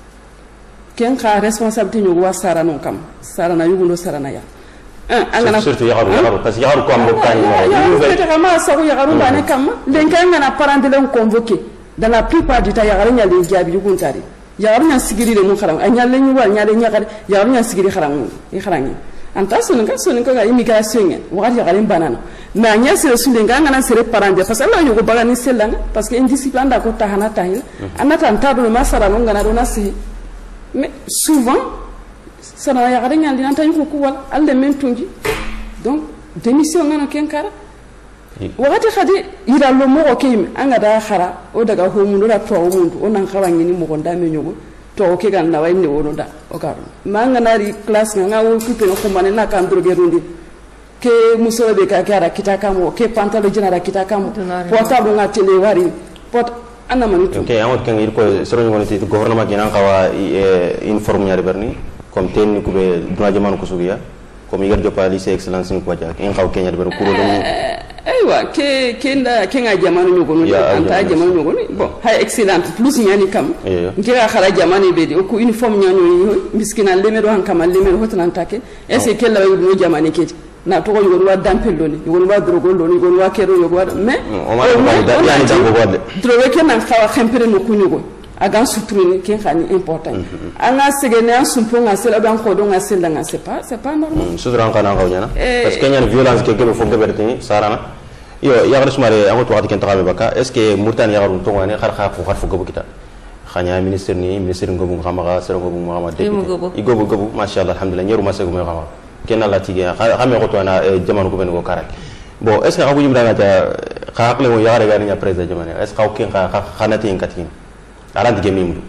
ken ka responsabilité ni wa sara non kam sara na yugo sarana ya anga na surtout yagaru parce que yagaru ko am bokani ma sa ko yagaru bane kam lenki anga na parent de convoqué dans la plupart du temps yagaru nya lenki abi yugo ntari yagaru nya sigiri de mo kharam anya lenki wa nya de nya yagaru nya sigiri kharam kharangi anta soninka ga immigration ngen wadi galim banana na nya sere sulinga ngana sere parande parce que Allah yugo bagani selanga parce que indiscipline da ko tahana tahil anata antado ma sara no ngana do nasi mais souvent ça na ya gadanya ndina tan ko wal alle men tunji donc démission ngana kenkara wakati khadi ira lo mo ko kim anga da khara o daga ho mundu da to mundu onan khawangi ni mo gonda me nyogo to ke gan na wayne wono da o garu manga nari class nga wo kupe no kumane na kan droge rundi ke muso be ka kara kitakamo ke pantalo jina ra kitakamo portable nga tele wari pot ana manitu okay amot kan ir ko soro ngoni ti gouvernement gina kawa informe nyari berni comme ten ku be droit jamanu ko sugiya comme yigar jopa lycée excellence ni ko ja en kaw kenya ber ko do aywa ke kenda kenga jamanu nyogonu anta jamanu nyogonu bon hay excellent plus nyani kam ngira khara jamanu be ko uniforme nyano miskina lemero han kam lemero hotan take ese kella yo jamanu ke na to ko yogo wa dampello ni yogo wa drogo lo ni yogo wa kero yogo wa mais o ma ko yani dango godde drogo ke nan khawa khempere no kunyogo agan sutruni ken khani important anga segene an sumponga sela ban ko do nga sela nga c'est pas normal sudran kana ko nyana parce que nyane violence ke gebe fo geberte sarana yo yagar sumare amot wakati ken taxabe baka est ce que murtan yagarun to ngane xar fo gebo kita xanya ministre ngobu xamaga sero ngobu xama député igobu gobu machallah alhamdulillah ñeru ma segu me xama ken ala tige xame ko to na jamanu ko ben ko karak bon est ce que abu yimda na ta xaqle mo yagare ga ni président jamane est ce que ken xanati en katin ala dige mimdu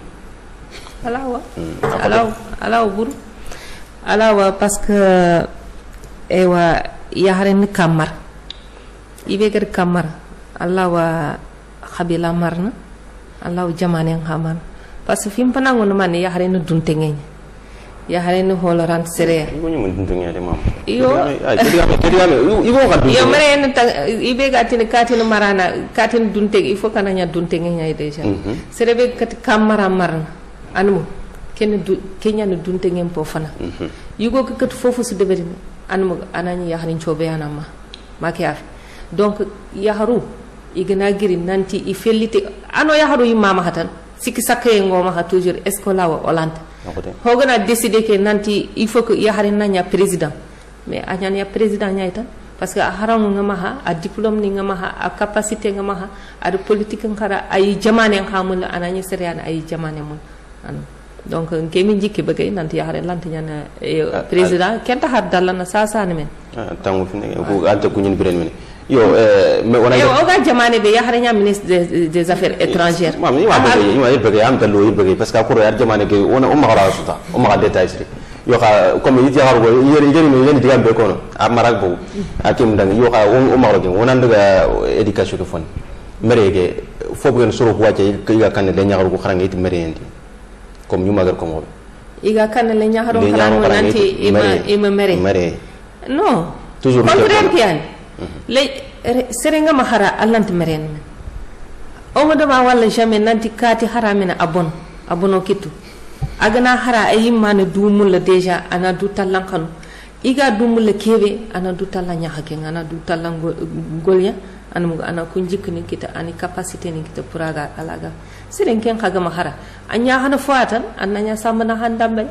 alawa buru alawa parce que ewa yahare ni kamar ibe gar kamar alawa khabila marna alawa jamane khamar parce que fim panango no man yahare no duntengenya yahare no holorant sere ngoni mun duntengenya de mam yo mare en ibe gatine katine marana katine dunteg il faut kananya duntengenya déjà sere be kat kamara marna anu kenya no duntengem po fana yugo kat fofu su deberi anu anani yahare chobe anama makiaf donc yaharu igna giri nanti i fellite ano yaharu imama hatan siki sakke ngoma ha toujours escola wa olante hogana décider que nanti il faut que yahari nanya président mais anyani ya président nyaita parce que harangu ngama ha a diplôme ni ngama ha a capacité ngama ha a politique ngara ay jamane ngamul anani seriana ay jamane mun donc ngemi jikki begay nanti yahari lante nyana président kenta har dalana sasa ne men tangu fini ko ante ko nyin biren men yo mais on a oga jamane be yahranya ministre des affaires étrangères mam ni wa be am dalo be parce que ko yar jamane ke on ma xara suta o ma détail sri yo xa comme yiti xaru yeri ni digam be ko no amarak bo akim dang yo xa o ma roge on andaga éducation ko fon merege fobu gen soro ko wace iga kan le nyaxaru ko xarange it merendi comme ñu magal ko mo iga kan le nyaxaru xarange nanti ima mere non toujours contraire kian le serenga mahara allant meren o mo dama wala jamais nanti kati haramina abono kitu agana hara ay mana dumul deja ana du talan kanu iga dumul kebe ana du talan nyahake ana du talan golya ana kunjikni kita ani capacité ni kita puraga alaga siren ken kaga mahara anya hana fuatan ananya samana handambe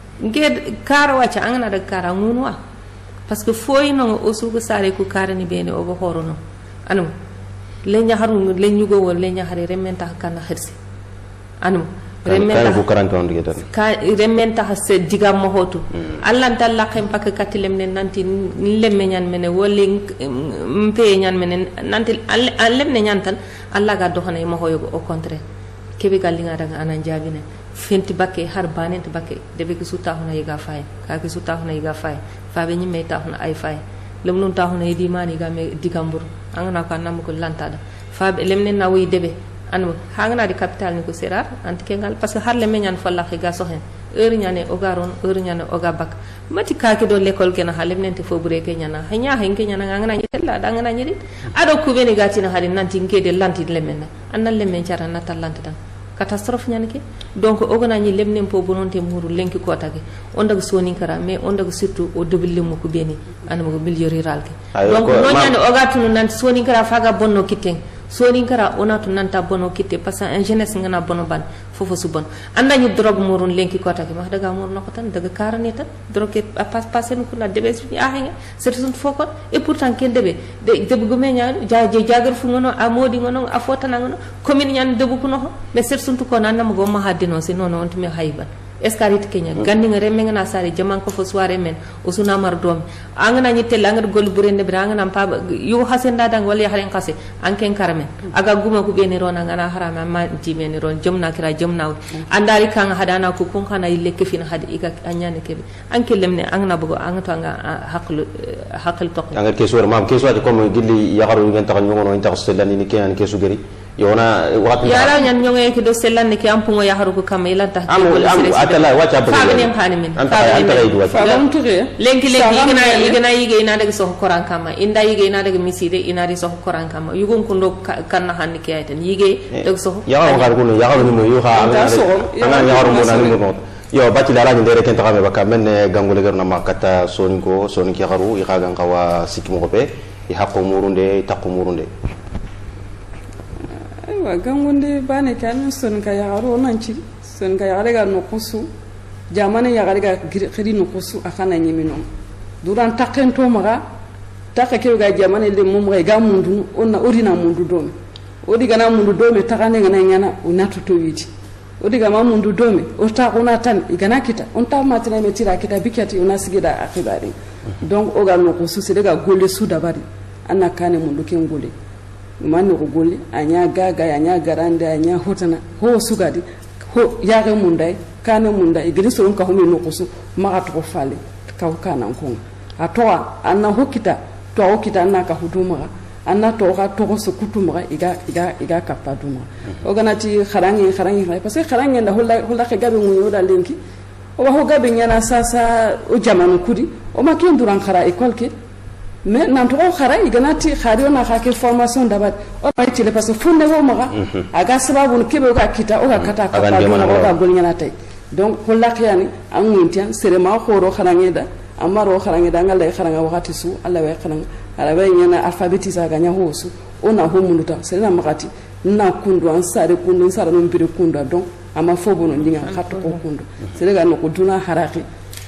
nged kara wacha angana da kara ngunwa parce que foy no osugo sare ku kara ni bene o go horono anum lenya haru lenyu go wol lenya hare rementa kana khirsi anum rementa ko 40 on digetan ka rementa hasse diga mo hotu allah talla khem pak katilem ne nanti lemme nyan mene wolling mpe nyan mene nanti allem ne nyan tan allah ga do hone mo hoyo au contraire kebe gallinga daga anan jabine fenti bakke har banent bakke debe ko suta hono yiga fay ka ko suta hono yiga fay faabe nyimme ta hono ay fay lem non ta hono yidi mani ga me digambur angana ko nam ko lantada faabe lemne na wi debe anu hangana di capital ni ko serar anti kengal parce que har le menyan falla ga sohen heure nyane o garon heure nyane o ga bak mati kaaki do l'école kena halem nente fo bure ke nyana hanya henke nyana ngana nyitella da ngana nyidi ado ku beni gatina hari nanti ngede lanti lemen annal lemen cara na talante dan catastrophe nyane ke donc o gana nyi lemnen po bononte muru lenki ko tage on daga soni kara mais on daga surtout o debil mo ko beni anamo ko milieu rural ke donc no nyane o gatunu nanti soni kara faga bonno kitten soni kara onatu nanta bono kitte parce que en jeunesse ngana bono ban fofo su bon anda ñu drogue murun lenki ko taki wax daga mur nako tan daga karane tan drogue passer ko la debe su ahenga c'est tout foko et pourtant ken debe de bu menya jagar fu ngono amodi ngono afota ngono commune ñan debu ko no mais c'est tout ko nan mo go ma hadino se non on tumi hayban escarit kenya gandi nga remme ngana sari jaman ko fo soirée men o suna mar dom angana ñi tel angar gol burende bra ngana pa yu hasenda dang wala haren qase anken karame aga guma ko beni rona ngana harama ma jimeni ron jomna kira jomna andari kan hadana ko kun kana yille kefina hadi iga anyane kebe anke lemne angana bugo angato anga haql tok angar keso mam keso de comme gilli yagaru ngeen taxal ngono inta selani ni ken keso geri yona wat yara nyan nyonge ke do selani ke ampungo yaharu ko kam ilanta atala wacha ba faaben khani min faaben lenki igana yige ina daga so koran kama inda yige ina daga miside ina ri so koran kama yugon kundo kanna hanni ke aytan yige daga so ya ngar kuno ya ni mo yu ha ana yaharu mo nan mo yo bati la rani ndere kenta kame baka men gangule garna makata soninko soninki haru i khagan kawa sikimo be i hakko murunde takko murunde aywa gangunde bane kan soninka yaharu nanci son ga yare ga no kusu jamane ya ga khiri no kusu akana nyimino duran takken to maga takke ga jamane le mum ga mundu onna orina mundu dome odi gana mundu dome takane ngana nyana unatu to witi odi ga mundu dome o ta ona tan igana kita on ta matina metira kita bikati ona sigida akibari donc o ga no kusu se daga golle su dabari anna kane mundu ken golle manno ko golle anya gaga anya garande anya hotana ho sugadi ho yaga mundai kana mundai igiri so nka homi no kusu maga to fale ka kana nko atoa anna hokita to hokita anna ka huduma anna to ka to so kutuma iga kapaduma oganati kharangi parce que kharangi nda holla ke gabe mu yoda lenki o ho gabe nyana sasa o jamanu kudi o makin duran khara école ke mais nan to khara iganati khari ona khake formation dabat o bay tile parce que funne wo maga aga sababu kebe ga kita o ga kata ka o ga gol nyana tay donc holla khiyani an muntian serema khoro kharangi da amaro kharangi da ngal kharanga wakati su alla way kharanga ala bay nyana alphabetisa ga nya hosu ona ho munuta serena makati na kundu an sare kundu sare no mbire kundu donc ama fobo no ndinga khatto ko kundu serega no ko duna haraki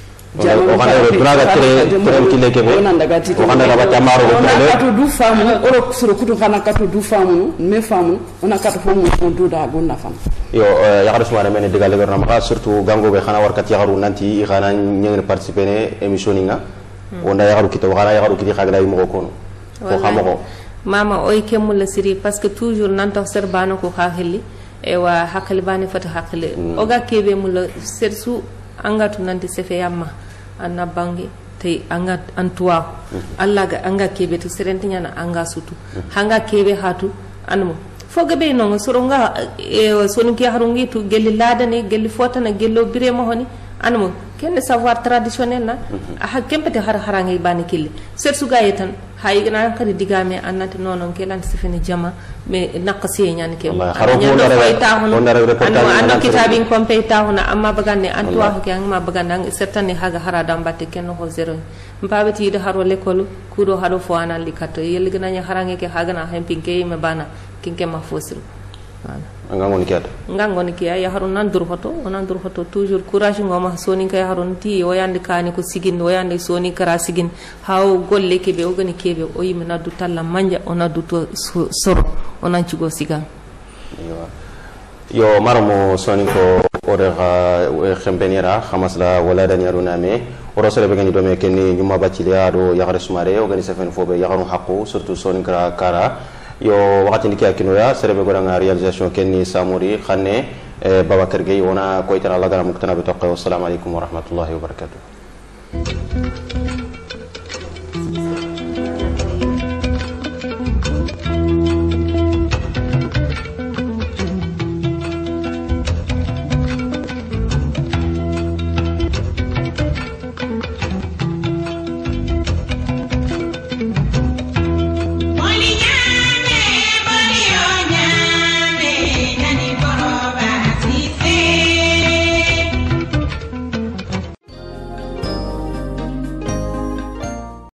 o kana duna ga tere kile ke o kana la bata maro o to du famu o suru kutu kana kato du famu me famu ona kato fomu on du da gonna fam yo ya xara suma men digal le ma surtout gango be xana war kat ya xaru nanti xana ñeeng participer ne émission nga onda ya xaru kito xana ya xaru kiti xagra yi mo ko ko xamako mama oy kemul la siri parce que toujours nanto serbano ko xaxeli e wa hakali bani fata hakali oga kebe mul sersu angatu nanti sefe yamma anna bangi te anga antuwa alla ga anga kebe to serentinya na anga sutu hanga kebe hatu anmo fogabe no soronga soni ki harungi tu gelli ladane gelli fotana gello bire mo honi anmo ken savoir traditionnel na ha kempete har harangi bani kille ser suga yetan hay gna kadi digame annati nonon kelan sifini jama me naqasi nyani ke anno kitabin kompe tahuna amma bagande antwa ke amma bagande certaine haga harada mbatte ken ho zero mbabati de haro lekolu kudo hado fo anal likato yel gna nya harangi ke haga na hempinke me bana kinke ma fosiru ngangoni kiya ya harun nan dur hoto toujours courage ngoma soni kay harun ti o yande kani ko sigin o yande soni kara sigin haw golle kebe o gani kebe o yimna du talla manja ona du to soro onan ci go sigan yo maramo soni ko ore ga khembenira khamasla wala dan yaruna me o rosale be gani do me kenni nyuma baciliya do ya sumare o gani sefen fobe ya harun haqu surtout soni kara yo wakati ndiki akinoya serebe godanga réalisation kenni samuri khanne Babacar Gueye wona ko itara Allah dara muktana bi toqe. Wassalamu alaikum wa rahmatullahi wa barakatuh.